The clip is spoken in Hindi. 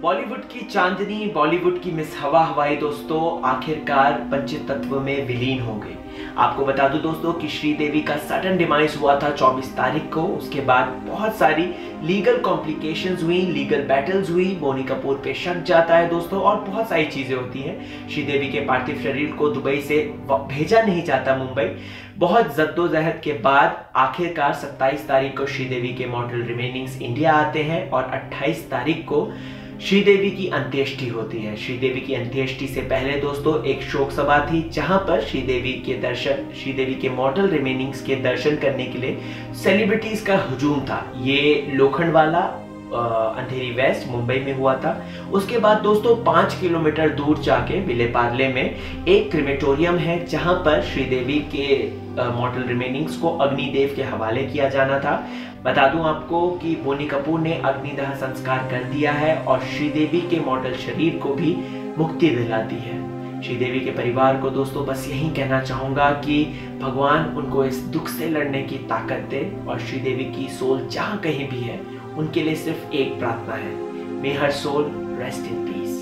बॉलीवुड की चांदनी, बॉलीवुड की मिस हवा हवाई दोस्तों आखिरकार पंचतत्व में विलीन हो गई। आपको बता दूं दोस्तों कि श्रीदेवी का सडन डिमाइस हुआ था 24 तारीख को। उसके बाद बहुत सारी लीगल कॉम्प्लिकेशंस हुई, लीगल बैटल्स हुई, बोनी कपूर पे शक जाता है दोस्तों और बहुत सारी चीजें होती हैं। श्रीदेवी के पार्थिव शरीर को दुबई से भेजा नहीं जाता मुंबई। बहुत जद्दोजहद के बाद आखिरकार 27 तारीख को श्रीदेवी के मॉडल रिमेनिंग्स इंडिया आते हैं और 28 तारीख को श्रीदेवी की अंत्येष्टि होती है। श्रीदेवी की अंत्येष्टि से पहले दोस्तों एक शोक सभा थी जहां पर श्रीदेवी के मॉडल रिमेनिंग्स के दर्शन करने के लिए सेलिब्रिटीज का हुजूम था। ये लोखंडवाला अंधेरी वेस्ट मुंबई में हुआ था। उसके बाद दोस्तों 5 किलोमीटर दूर जाके विलेपार्ले में एक क्रिमेटोरियम है जहां पर श्रीदेवी के मॉडल रिमेनिंग्स को अग्निदेव के हवाले किया जाना था। बता दूं आपको कि बोनी कपूर ने अग्निदाह संस्कार कर दिया है और श्रीदेवी के मॉडल शरीर को भी मुक्ति दिला दी है। श्रीदेवी के परिवार को दोस्तों बस यही कहना चाहूंगा कि भगवान उनको इस दुख से लड़ने की ताकत दे और श्रीदेवी की सोल जहां कहीं भी है उनके लिए सिर्फ एक प्रार्थना है, may her soul rest in piece.